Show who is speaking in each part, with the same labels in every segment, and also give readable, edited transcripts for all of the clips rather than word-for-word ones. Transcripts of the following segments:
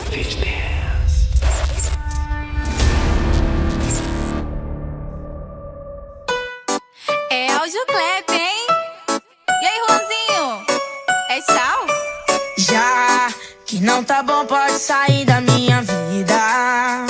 Speaker 1: É áudio clap, hein? E aí, Juanzinho? É tchau?
Speaker 2: Já que não tá bom, pode sair da minha vida.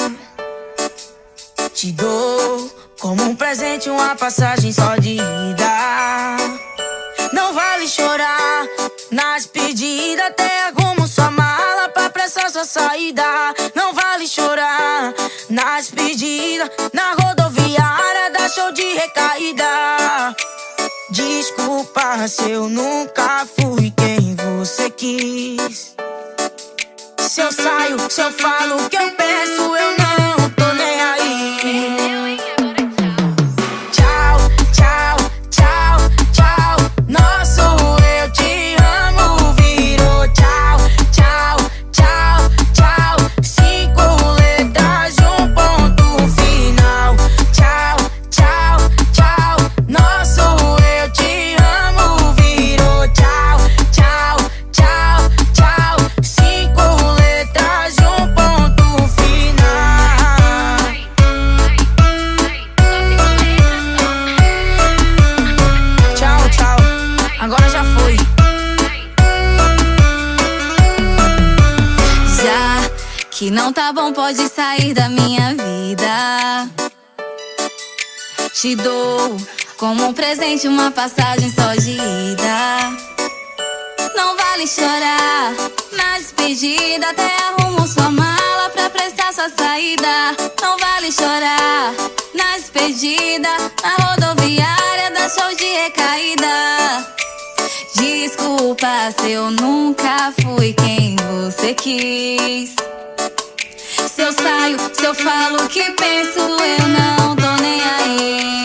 Speaker 2: Te dou como um presente uma passagem só de ida. Não vale chorar na despedida, até arrumo sua mala pra apressar sua saída. Não vale chorar na despedida, na rodoviária dá show de recaída. Desculpa se eu nunca fui quem você quis. Se eu saio, se eu falo o que eu penso, eu não tô nem aí. Tchau, tchau, tchau, tchau. Nosso eu te amo virou tchau, tchau, tchau, tchau. 5 letras de um ponto final. Tchau, tchau, tchau. Nosso eu te amo virou tchau, tchau, tchau, tchau. 5 letras de um ponto final. Tchau, tchau, agora já foi.
Speaker 1: Já que não tá bom, pode sair da minha vida. Te dou como um presente uma passagem só de ida. Não vale chorar na despedida, até arrumo sua mala pra prestar sua saída. Não vale chorar na despedida, na rodoviária dá show de recaída. Desculpa se eu nunca fui quem você quis. Se eu saio, se eu falo o que penso, eu não tô nem aí.